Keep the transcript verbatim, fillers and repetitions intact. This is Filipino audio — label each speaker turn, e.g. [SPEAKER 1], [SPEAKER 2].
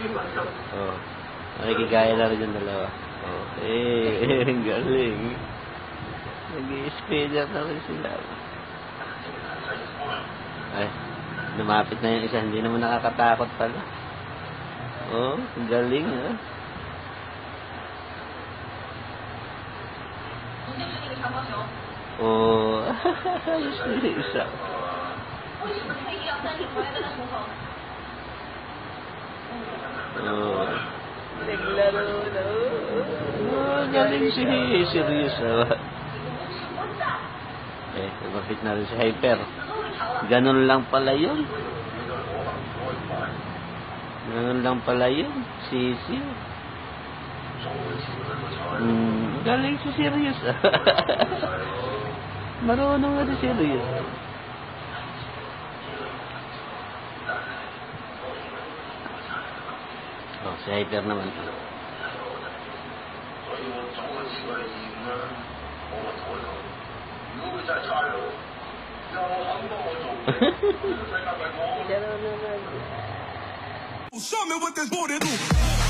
[SPEAKER 1] Oh. Nakikigaya na rin yung dalawa. Oh. Eh, ang galing. Nag-i-speeder na rin sila. Ay, lumapit na yung isa. Hindi naman nakakatakot pala. Oh, ang galing, ha? Oh, ayos na yung isa. Oh.
[SPEAKER 2] Naglaro na.
[SPEAKER 1] Oh, galing si Serious, ha? Eh, lumapit na rin si Hyper. Ganun lang pala yun. Ganun lang pala yun. Sisi. Hmm, galing si Serious. Marunong nga si Serious. Oh, si Hyper naman.
[SPEAKER 2] Naglaro naman.
[SPEAKER 3] Show me what this boy do.